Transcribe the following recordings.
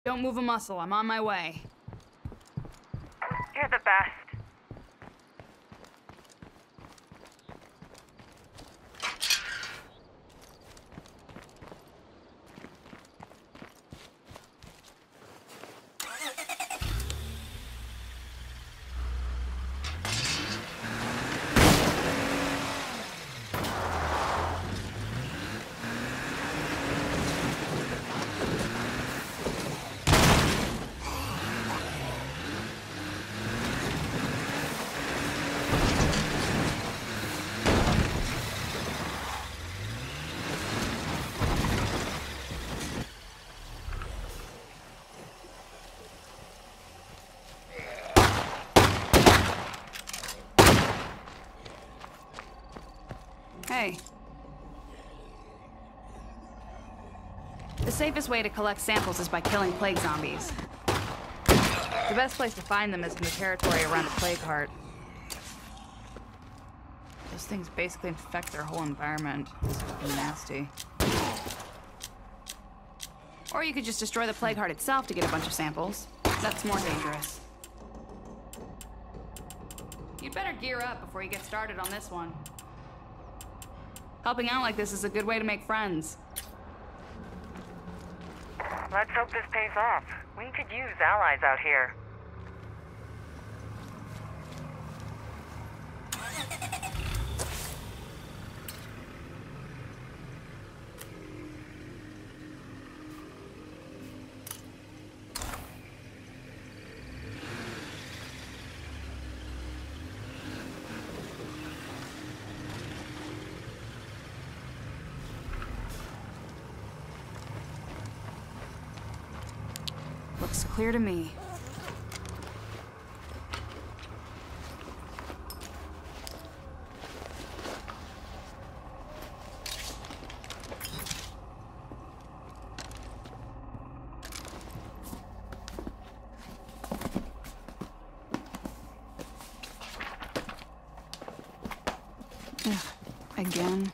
Don't move a muscle. I'm on my way. You're the best. Hey. The safest way to collect samples is by killing plague zombies. The best place to find them is in the territory around the plague heart. Those things basically infect their whole environment. It's fucking nasty. Or you could just destroy the plague heart itself to get a bunch of samples. That's more dangerous. You'd better gear up before you get started on this one. Helping out like this is a good way to make friends. Let's hope this pays off. We could use allies out here. Looks clear to me. Ugh, again.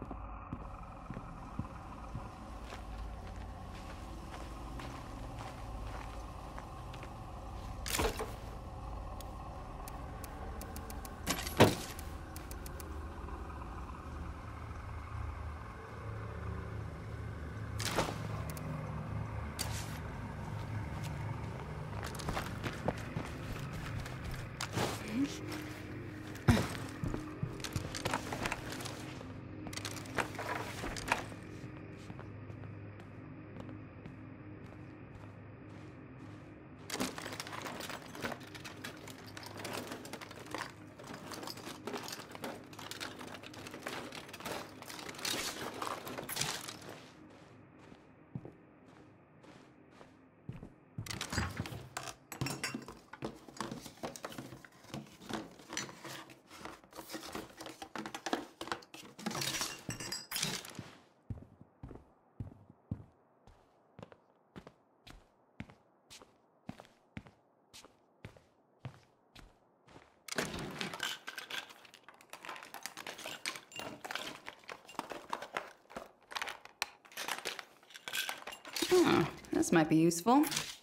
Huh, this might be useful.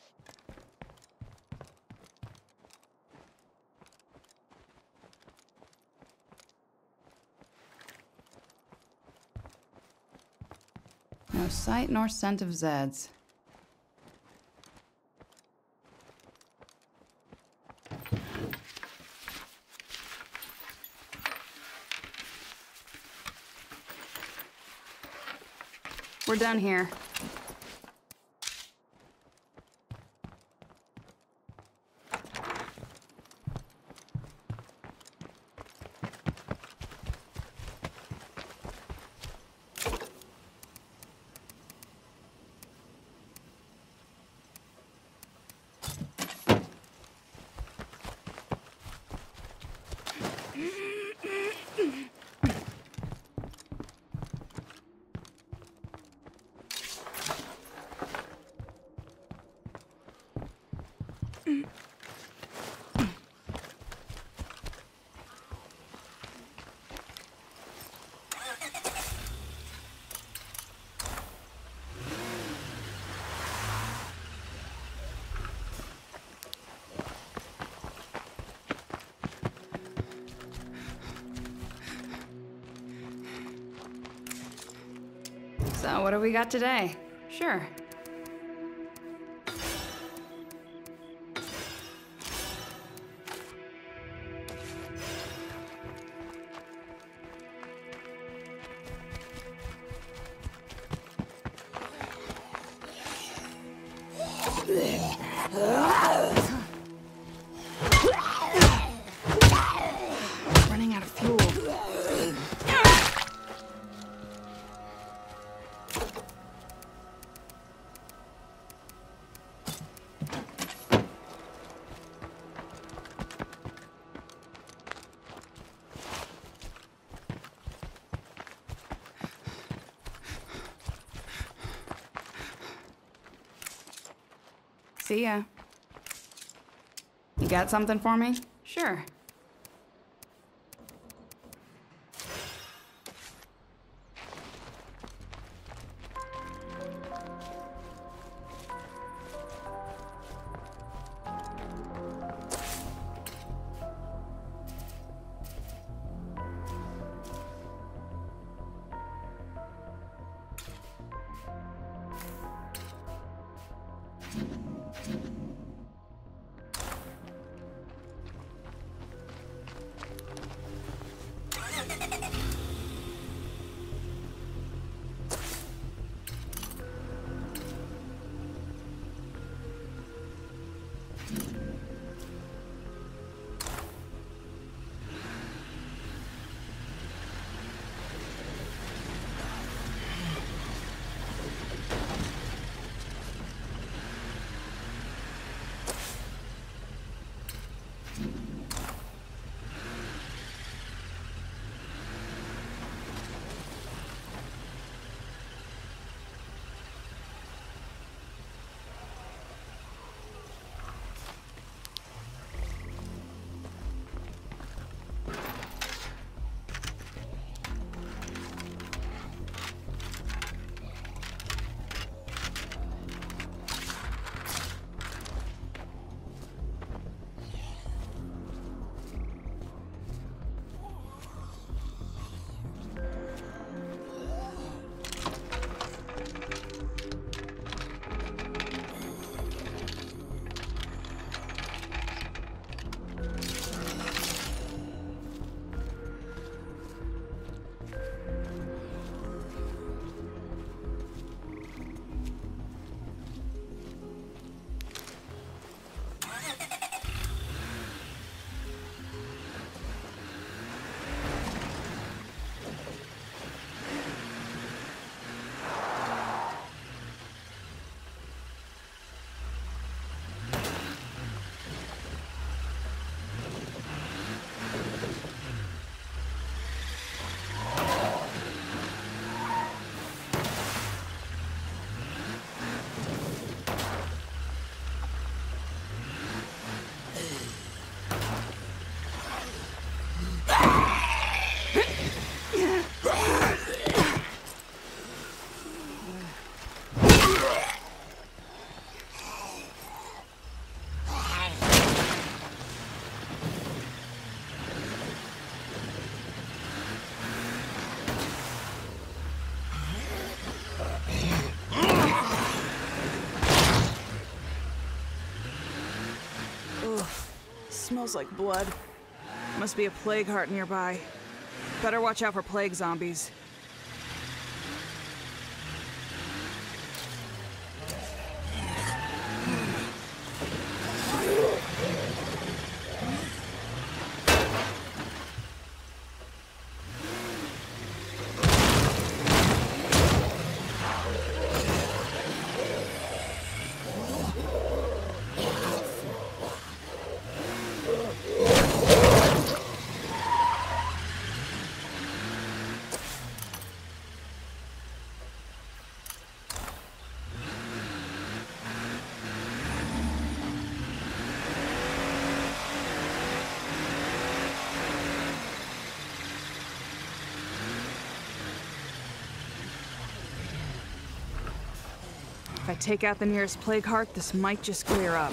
No sight nor scent of Zeds. We're done here. So what do we got today? Sure. Running out of fuel. See ya. You got something for me? Sure. Smells like blood. Must be a plague heart nearby. Better watch out for plague zombies. If I take out the nearest plague heart, this might just clear up.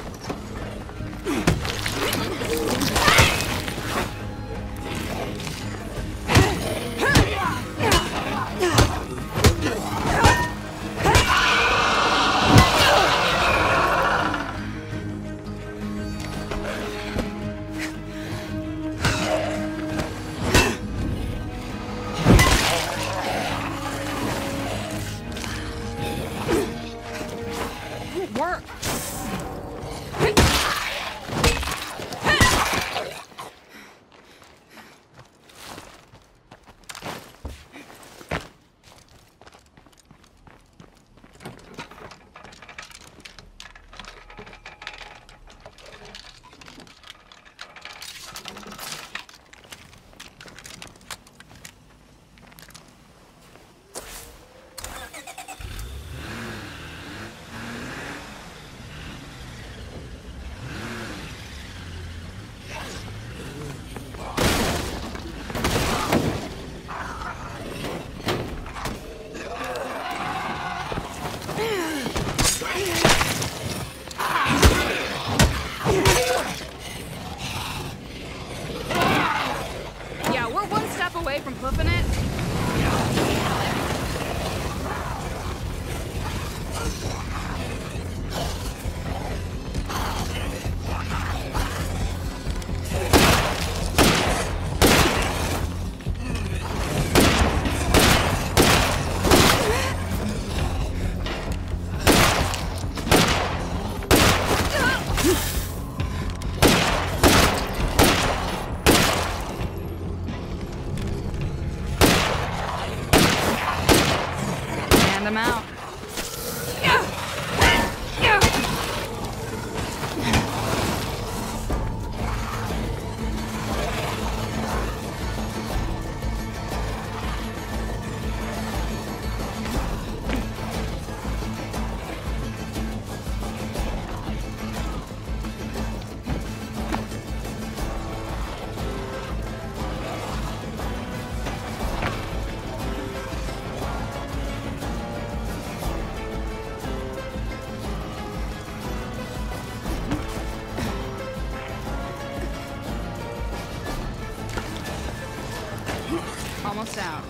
almost out.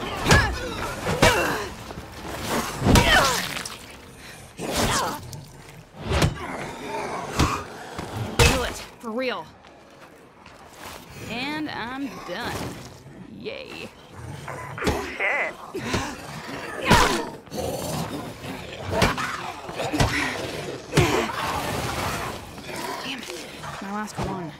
Do it, for real. And I'm done. Yay. Shit. Damn it. My last one.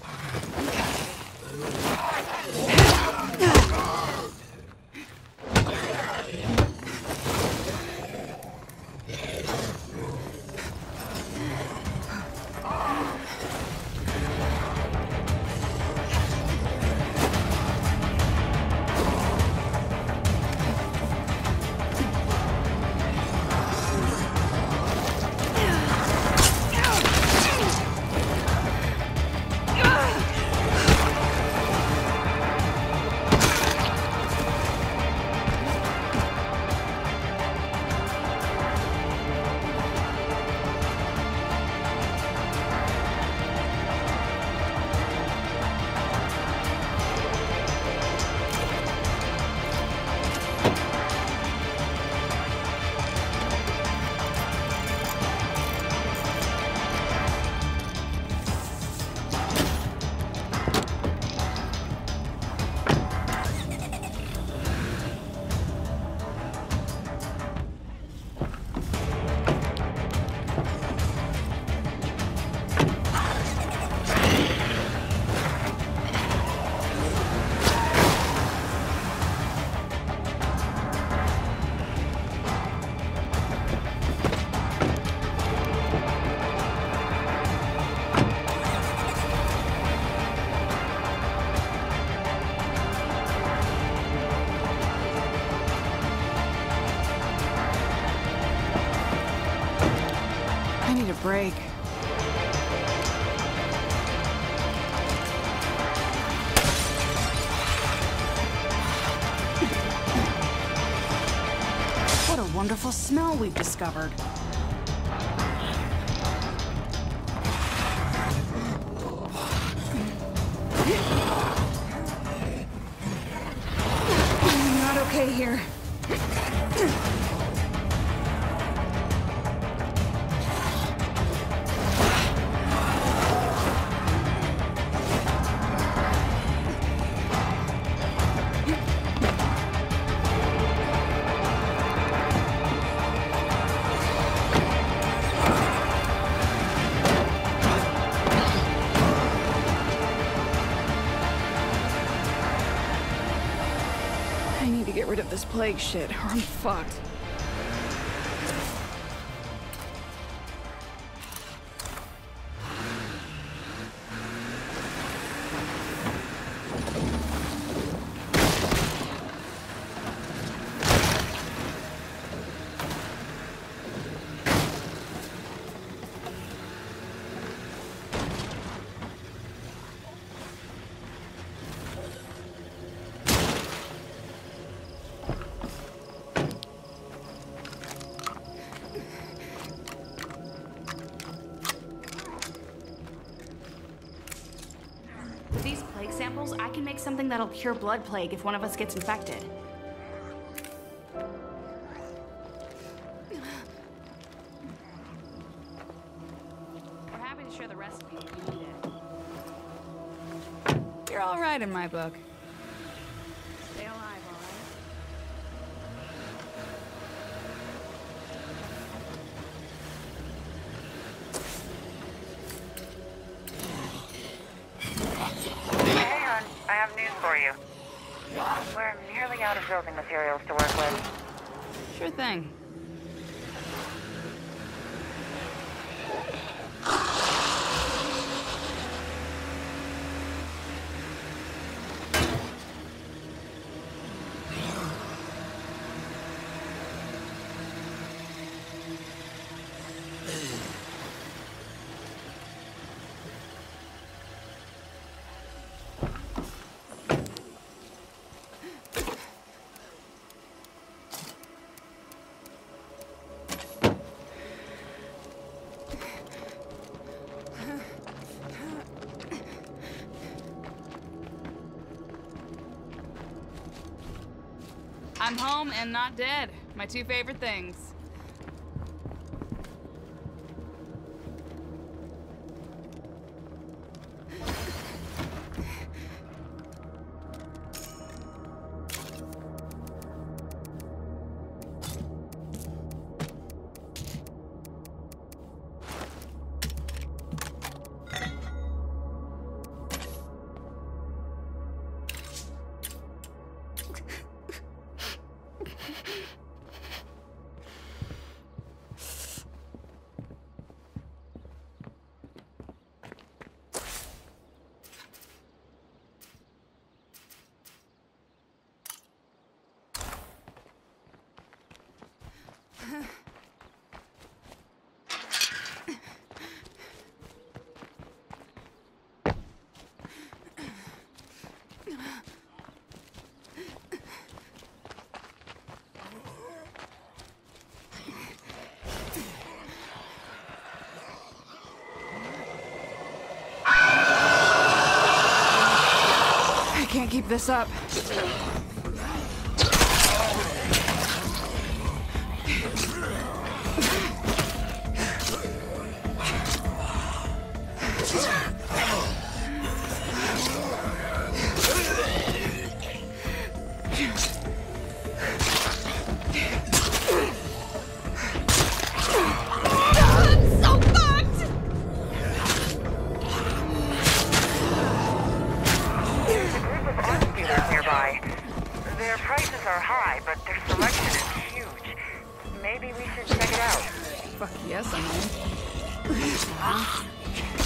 I need a break. What a wonderful smell we've discovered. I'm not okay here. I need to get rid of this plague shit, or I'm fucked. With these plague samples, I can make something that'll cure blood plague if one of us gets infected. We're happy to share the recipe if you need it. You're all right in my book. Stay alive, all right? Hey, hon, I have news for you. We're nearly out of building materials to work with. Sure thing. I'm home and not dead. My two favorite things. I can't keep this up. Their prices are high, but their selection is huge. Maybe we should check it out. Fuck yes, I'm in.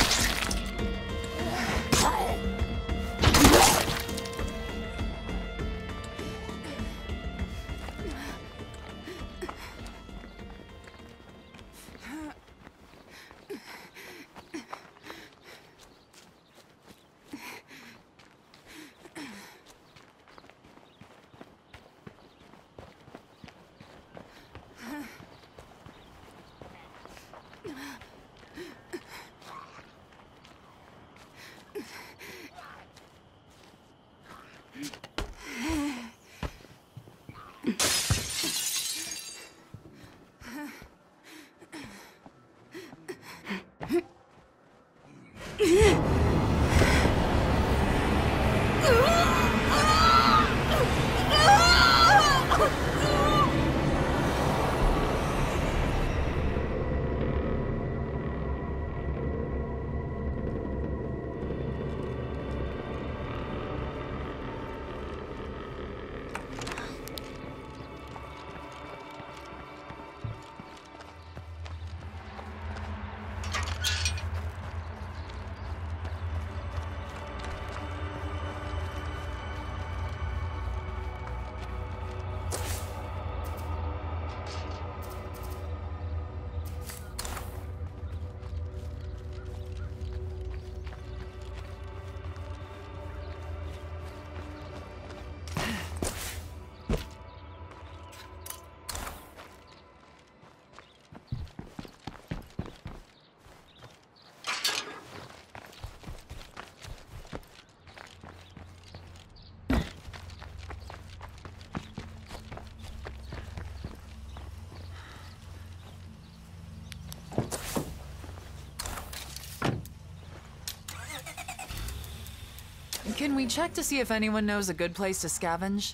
Can we check to see if anyone knows a good place to scavenge?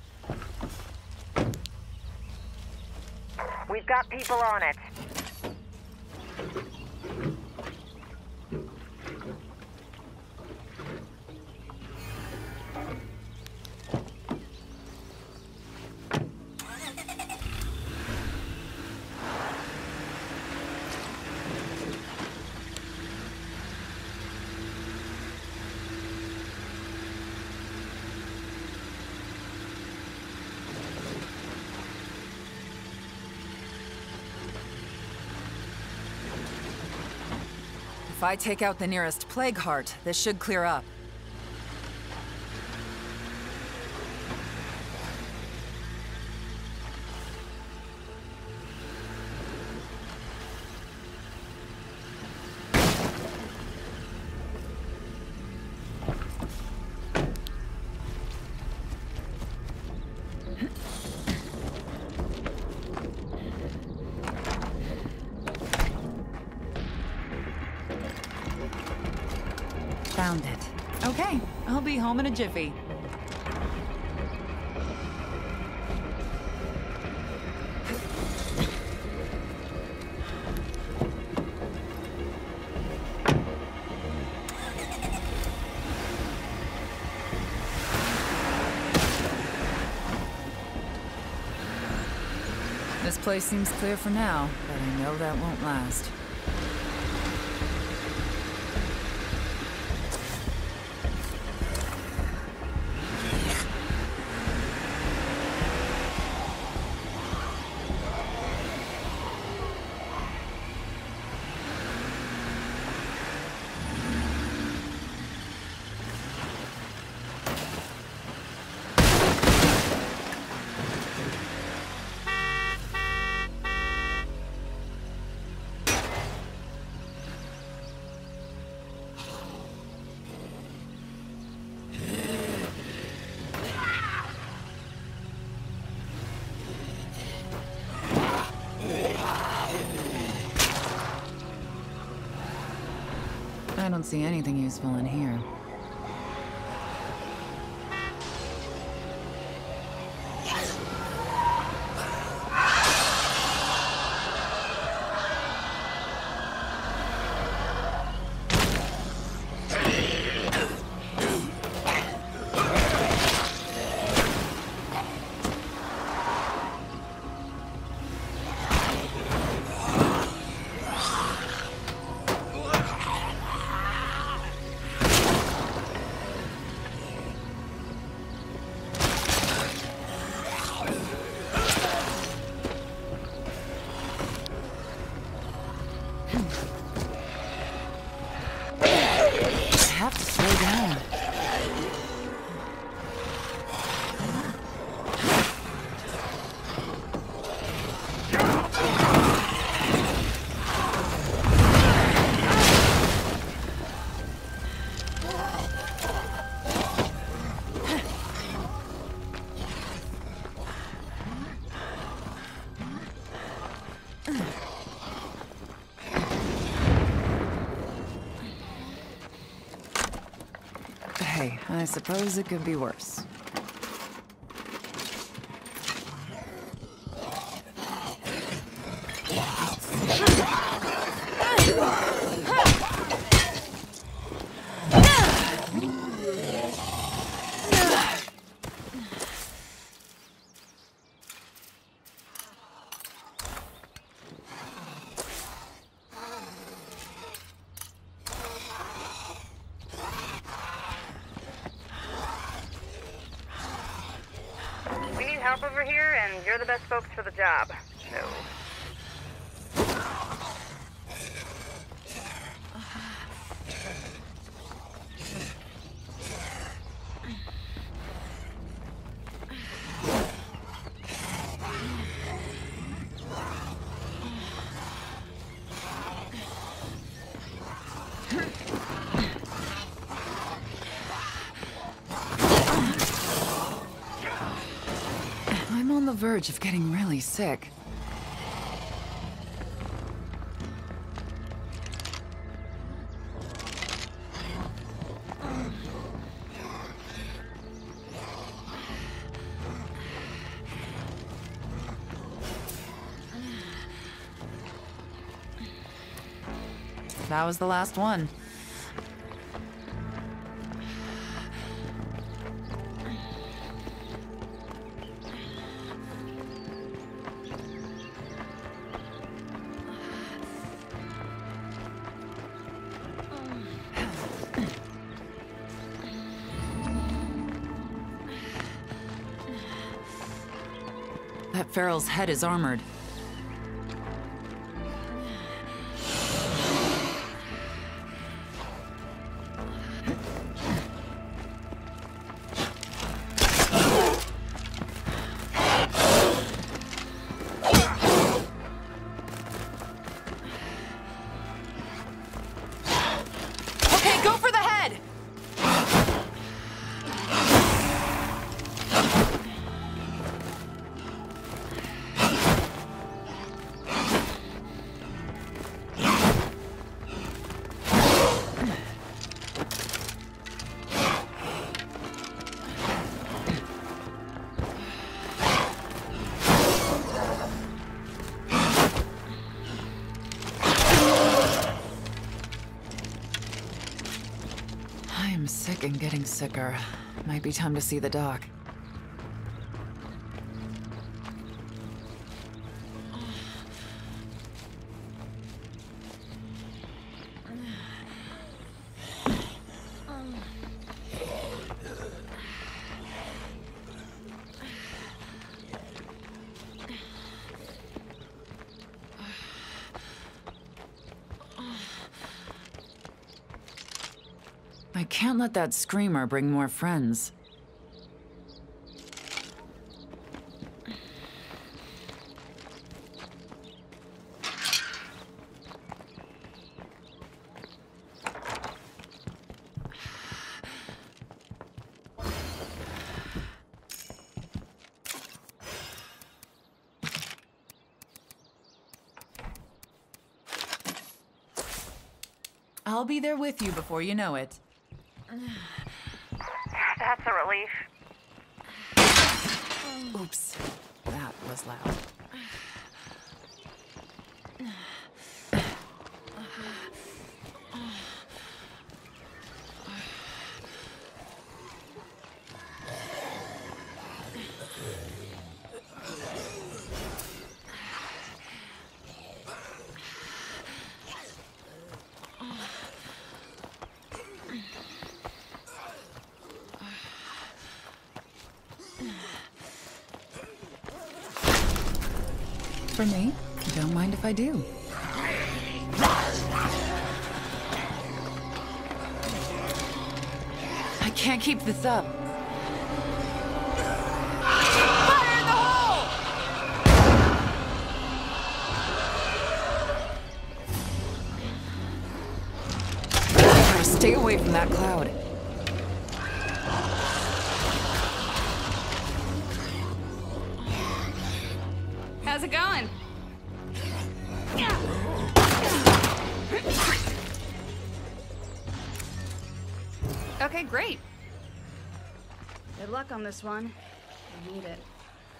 We've got people on it. If I take out the nearest plague heart, this should clear up. Found it. Okay, I'll be home in a jiffy. This place seems clear for now, but I know that won't last. I don't see anything useful in here. Hey, I suppose it could be worse. We need help over here, and you're the best folks for the job. So... I'm on the verge of getting really sick. That was the last one. That Feral's head is armored. Okay, go for the head! I am sick and getting sicker. Might be time to see the doc. I can't let that screamer bring more friends. I'll be there with you before you know it. That's a relief. Oops, that was loud. For me, don't mind if I do. I can't keep this up. Fire in the hole! I gotta stay away from that cloud. How's it going? Okay, great. Good luck on this one. I need it.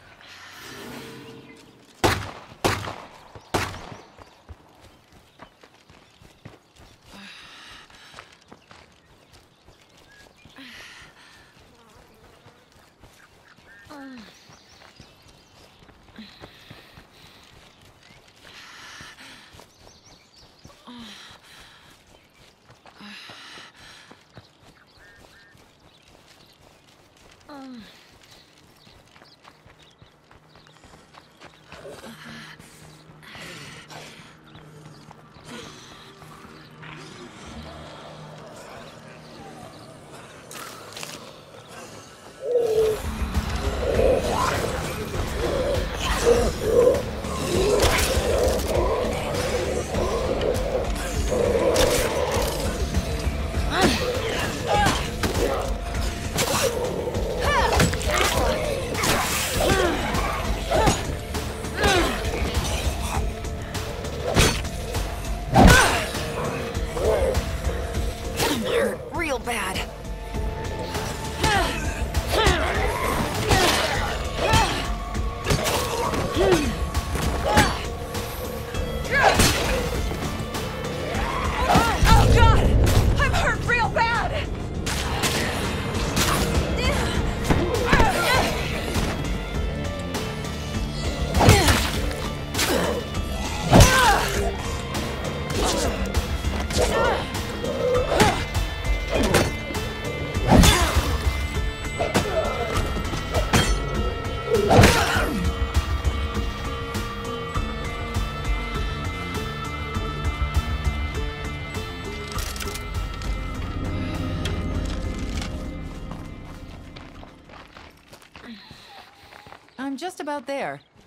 Real bad. Oh God! I'm hurt real bad! I'm just about there.